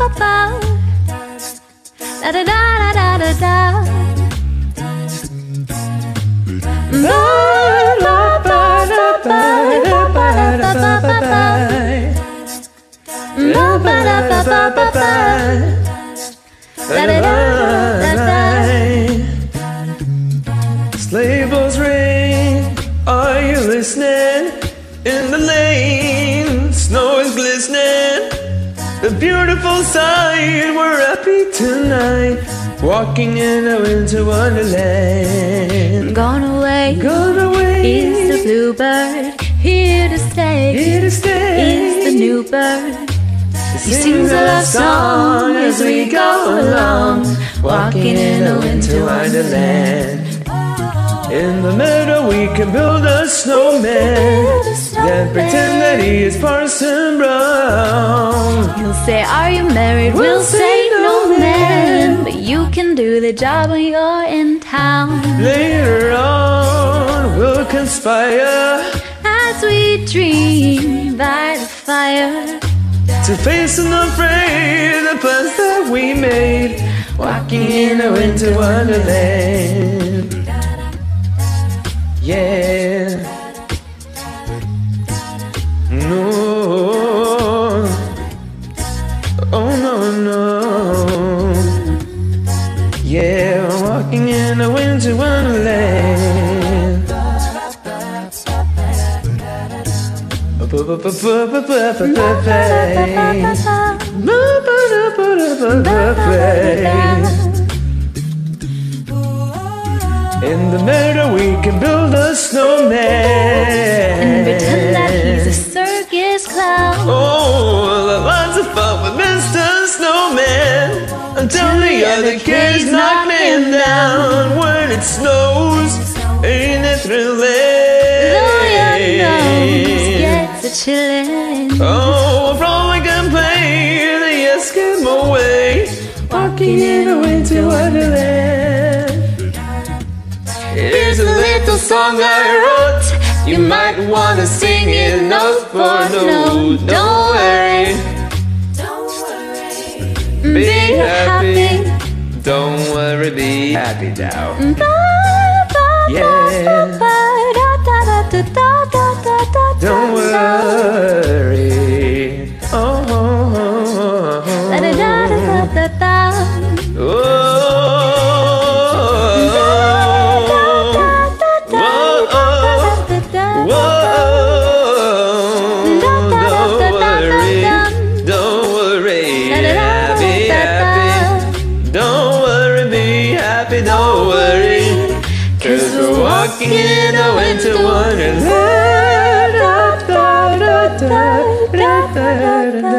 Da da da da da da. Sleigh bells ring, are you listening? In the lane, snow is glistening. A beautiful sight, we're happy tonight, walking in a winter wonderland. Gone away is the bluebird, here to stay is the new bird. He sings a love song as we go along, walking in a winter wonderland. In the meadow we can build a snowman, then pretend that he is Parson Brown. He'll say, are you married? We'll say, no man, but you can do the job when you're in town. Later on we'll conspire As we dream by the fire, to face unafraid the plans that we made, walking in a winter wonderland. Yeah. No. Oh no, no. Yeah, walking in a winter wonderland. In the meadow we can build a snowman and pretend that he's a circus clown. Oh, we'll have lots of fun with Mr. Snowman, until the other kids knock him down. When it snows, ain't it thrilling? Though your nose gets a chillin'. Oh, frolic and play the Eskimo way, walking in a winter wonderland. Here's a little song I wrote, you might wanna sing it note for note. Don't worry, be happy. Don't worry, be happy now. Yeah. Don't worry. Oh. Don't worry, 'cause we're walking in a winter wonderland.